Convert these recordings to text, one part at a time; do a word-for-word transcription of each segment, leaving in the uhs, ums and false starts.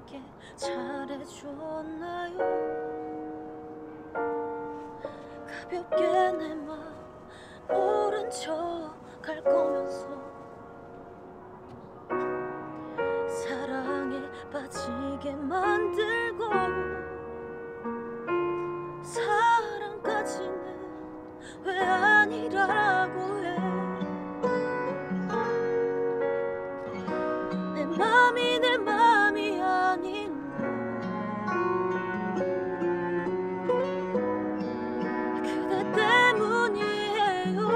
내게 잘해줬나요? 가볍게 내 맘 모른 척 갈 거면서 사랑에 빠지게 만들고 사랑까지는 왜 아니라고 해. 내 맘이 내 맘이 아닌 건 그대 때문이에요.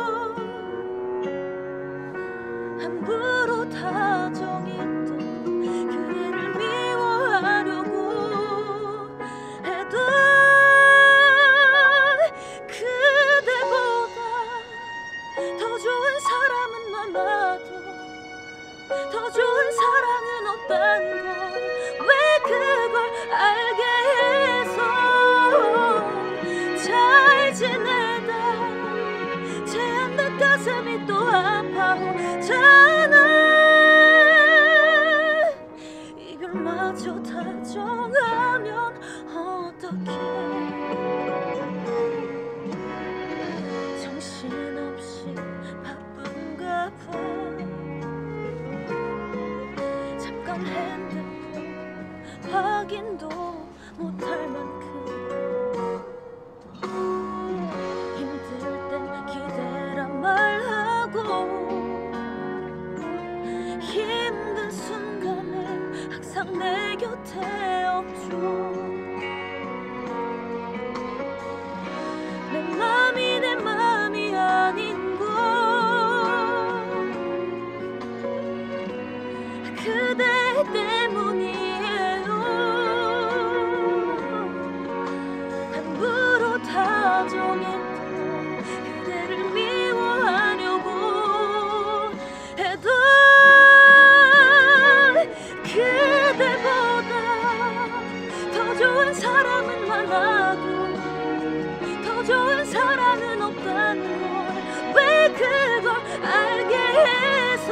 함부로 다정했던 그대를 미워하려고 해도 그대보다 더 좋은 사람은 많아도 더 좋은 사랑은 없단 걸 왜 그걸 알게 해서 잘 지내다 제한된 가슴이 또 아파오잖아. 이별마저 다정하면 어떡해. 정신없이 바쁜가 봐. 잠깐 핸드폰 확인도 못할 만큼 힘들 땐 기대란 말하고 힘든 순간에 항상 내 곁에 없죠. 내 맘이 내 맘이 아닌 건 그대 때문이에요. 함부로 다정했던 그대를 미워하려고 해도 그대보다 더 좋은 사람은 많아도 더 좋은 사랑은 없단 걸 왜 그걸 알게 해서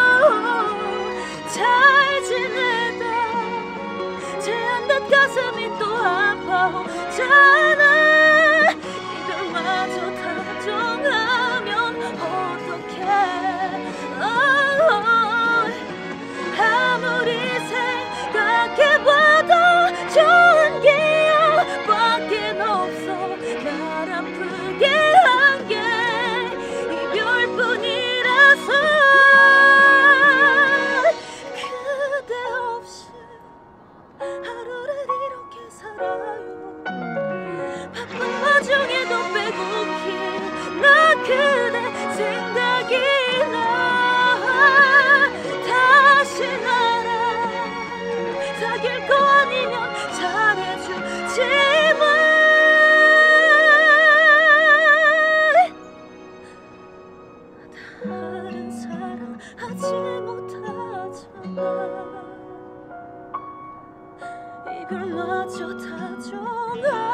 잘 지내다 제한된 가슴이 또 아파오잖아. 이별마저 다정하면 어떡해. 아무리 생각해봐도 좋은 기억밖에 없어. 날 아프게 한 게 이별뿐이라서 그대 없이 하루를 이렇게 살아요. 바쁜 와중에도 빼곡히 나 그대 생각이 나. 다시 나랑 사귈 거 아니면 잘해주지만 다른 사랑 하지 못하잖아. 이별마저 다정하